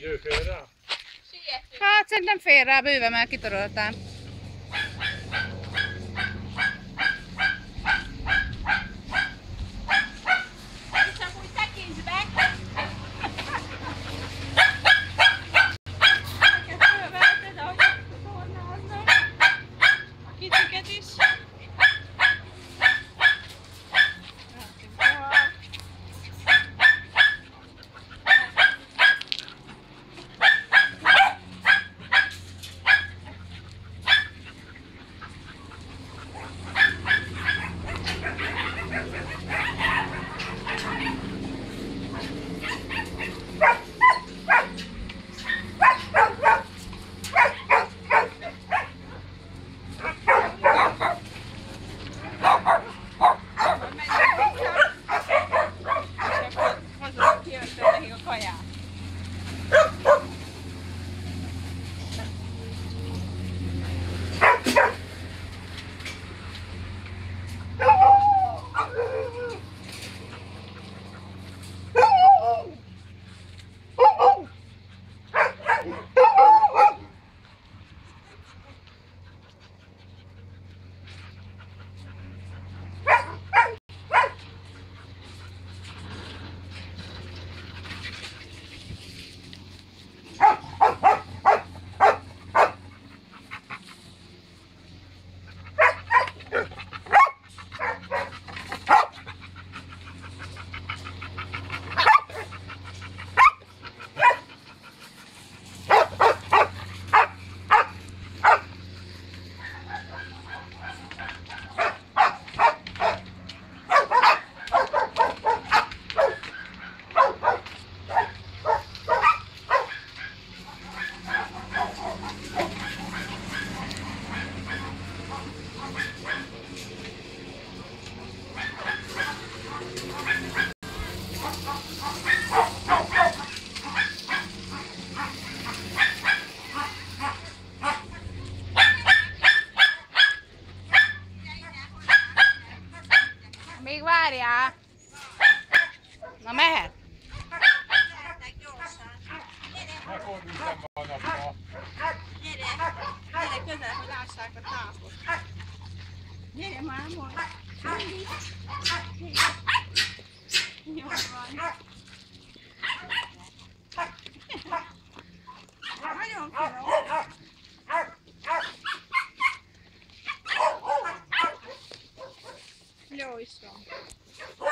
Ő fél rá? Hát szerintem fél rá bőven, mert kitöröltem. Csak úgy tekints be! Fölvetted, ahogy tornáznak. A kicsiket is. Még várjál! Na mehet? Lehetnek gyorsan. Ne fordultam be a napba. Gyere közel, hogy lássák a tápot. Gyere már, most. Jól van. Nagyon finom. Jó is van.